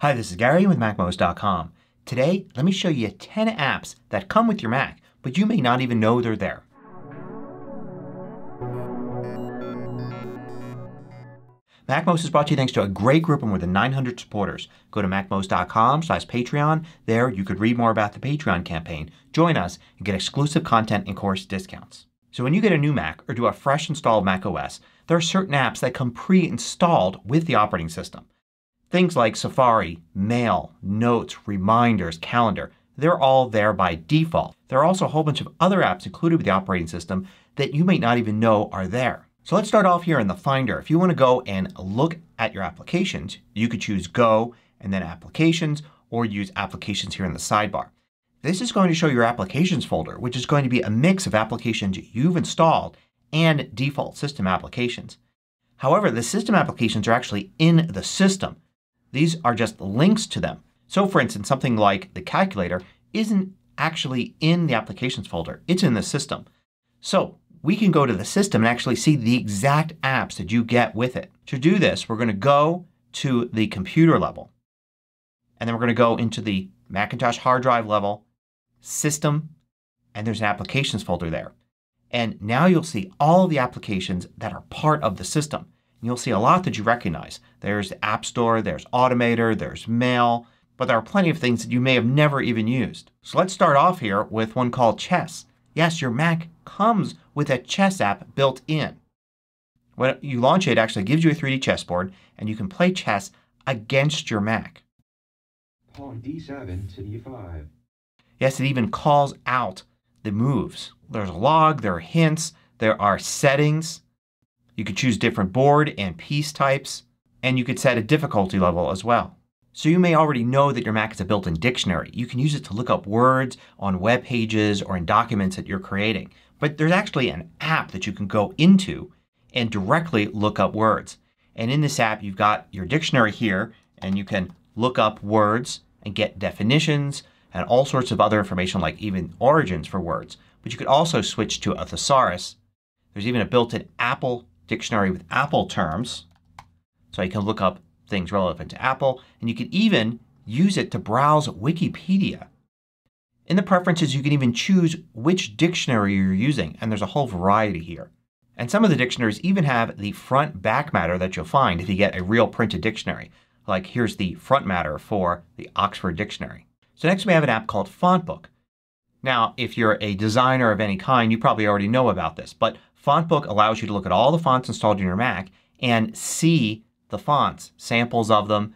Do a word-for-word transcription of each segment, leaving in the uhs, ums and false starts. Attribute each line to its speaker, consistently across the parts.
Speaker 1: Hi, this is Gary with Mac most dot com. Today, let me show you ten apps that come with your Mac, but you may not even know they're there. MacMost is brought to you thanks to a great group of more than nine hundred supporters. Go to Mac most dot com slash Patreon. There you could read more about the Patreon campaign, join us, and get exclusive content and course discounts. So when you get a new Mac or do a fresh install of Mac O S, there are certain apps that come pre-installed with the operating system. Things like Safari, Mail, Notes, Reminders, Calendar, they're all there by default. There are also a whole bunch of other apps included with the operating system that you may not even know are there. So let's start off here in the Finder. If you want to go and look at your applications, you could choose Go and then Applications, or use Applications here in the sidebar. This is going to show your Applications folder, which is going to be a mix of applications you've installed and default system applications. However, the system applications are actually in the system. These are just links to them. So for instance, something like the calculator isn't actually in the Applications folder. It's in the system. So we can go to the system and actually see the exact apps that you get with it. To do this, we're going to go to the computer level. And then we're going to go into the Macintosh hard drive level, System, and there's an Applications folder there. And now you'll see all the applications that are part of the system. And you'll see a lot that you recognize. There's the App Store, there's Automator, there's Mail, but there are plenty of things that you may have never even used. So let's start off here with one called Chess. Yes, your Mac comes with a chess app built in. When you launch it, it actually gives you a three D chessboard and you can play chess against your Mac.
Speaker 2: Pawn d seven to d five.
Speaker 1: Yes, it even calls out the moves. There's a log, there are hints, there are settings. You could choose different board and piece types, and you could set a difficulty level as well. So you may already know that your Mac is a built-in dictionary. You can use it to look up words on web pages or in documents that you're creating. But there's actually an app that you can go into and directly look up words. And in this app you've got your dictionary here and you can look up words and get definitions and all sorts of other information like even origins for words. But you could also switch to a thesaurus. There's even a built-in Apple dictionary with Apple terms. So you can look up things relevant to Apple, and you can even use it to browse Wikipedia. In the preferences you can even choose which dictionary you're using, and there's a whole variety here. And some of the dictionaries even have the front back matter that you'll find if you get a real printed dictionary. Like here's the front matter for the Oxford Dictionary. So next we have an app called FontBook. Now if you're a designer of any kind you probably already know about this, but FontBook allows you to look at all the fonts installed in your Mac and see the fonts, samples of them,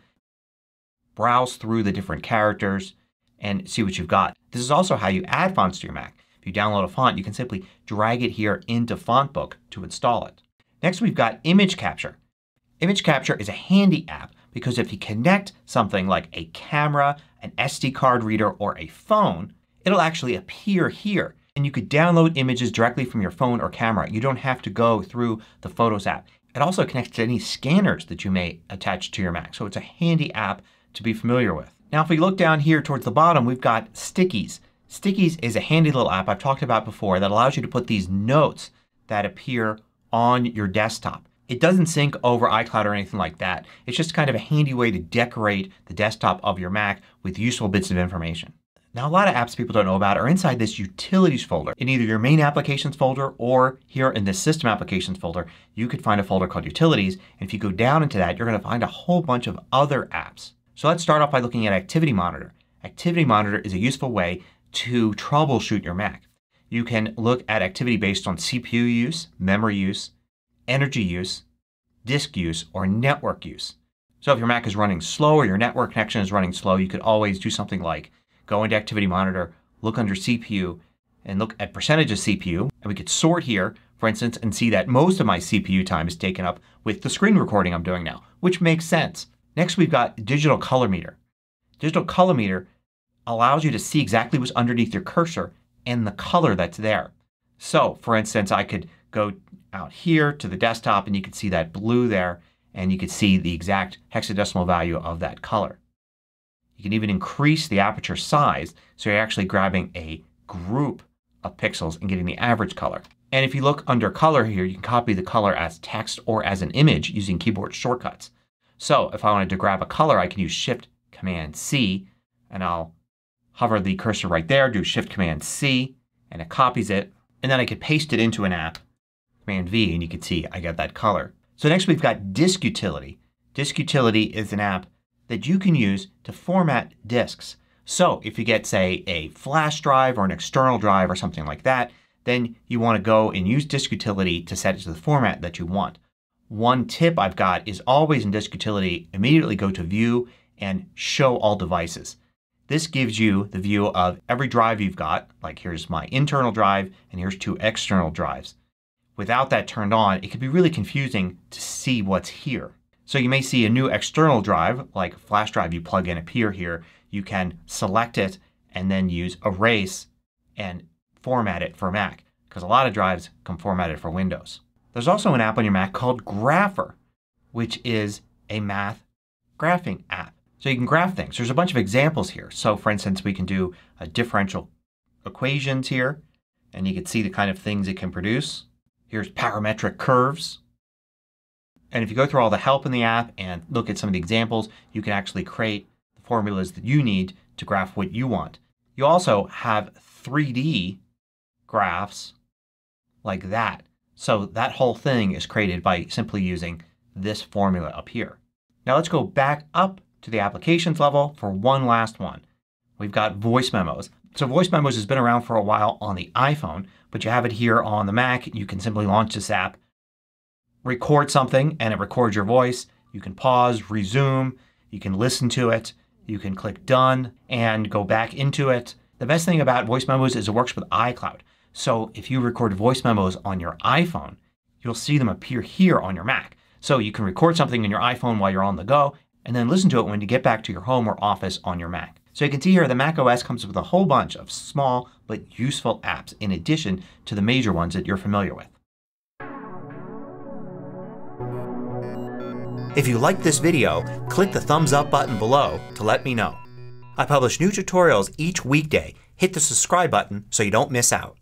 Speaker 1: browse through the different characters, and see what you've got. This is also how you add fonts to your Mac. If you download a font you can simply drag it here into FontBook to install it. Next we've got Image Capture. Image Capture is a handy app because if you connect something like a camera, an S D card reader, or a phone, it'll actually appear here. And you could download images directly from your phone or camera. You don't have to go through the Photos app. It also connects to any scanners that you may attach to your Mac. So it's a handy app to be familiar with. Now if we look down here towards the bottom we've got Stickies. Stickies is a handy little app I've talked about before that allows you to put these notes that appear on your desktop. It doesn't sync over iCloud or anything like that. It's just kind of a handy way to decorate the desktop of your Mac with useful bits of information. Now a lot of apps people don't know about are inside this Utilities folder. In either your main Applications folder or here in this System Applications folder you could find a folder called Utilities, and if you go down into that you're going to find a whole bunch of other apps. So let's start off by looking at Activity Monitor. Activity Monitor is a useful way to troubleshoot your Mac. You can look at activity based on C P U use, memory use, energy use, disk use, or network use. So if your Mac is running slow or your network connection is running slow you could always do something like go into Activity Monitor, look under C P U, and look at percentage of C P U. And we could sort here, for instance, and see that most of my C P U time is taken up with the screen recording I'm doing now, which makes sense. Next we've got Digital Color Meter. Digital Color Meter allows you to see exactly what's underneath your cursor and the color that's there. So for instance I could go out here to the desktop and you can see that blue there and you can see the exact hexadecimal value of that color. You can even increase the aperture size so you're actually grabbing a group of pixels and getting the average color. And if you look under color here you can copy the color as text or as an image using keyboard shortcuts. So if I wanted to grab a color I can use Shift Command C, and I'll hover the cursor right there, do Shift Command C, and it copies it. And then I could paste it into an app, Command V, and you can see I got that color. So next we've got Disk Utility. Disk Utility is an app that you can use to format disks. So if you get, say, a flash drive or an external drive or something like that, then you want to go and use Disk Utility to set it to the format that you want. One tip I've got is always in Disk Utility, immediately go to View and Show All Devices. This gives you the view of every drive you've got. Like here's my internal drive and here's two external drives. Without that turned on, it can be really confusing to see what's here. So you may see a new external drive, like a flash drive you plug in appear here. You can select it and then use Erase and format it for Mac, because a lot of drives come formatted for Windows. There's also an app on your Mac called Grapher, which is a math graphing app. So you can graph things. There's a bunch of examples here. So for instance we can do a differential equations here and you can see the kind of things it can produce. Here's parametric curves. And if you go through all the help in the app and look at some of the examples, you can actually create the formulas that you need to graph what you want. You also have three D graphs like that. So that whole thing is created by simply using this formula up here. Now let's go back up to the applications level for one last one. We've got Voice Memos. So Voice Memos has been around for a while on the iPhone, but you have it here on the Mac. You can simply launch this app, record something, and it records your voice. You can pause, resume, you can listen to it, you can click Done and go back into it. The best thing about Voice Memos is it works with iCloud. So if you record voice memos on your iPhone, you'll see them appear here on your Mac. So you can record something on your iPhone while you're on the go and then listen to it when you get back to your home or office on your Mac. So you can see here the Mac O S comes with a whole bunch of small but useful apps in addition to the major ones that you're familiar with. If you liked this video, click the thumbs up button below to let me know. I publish new tutorials each weekday. Hit the subscribe button so you don't miss out.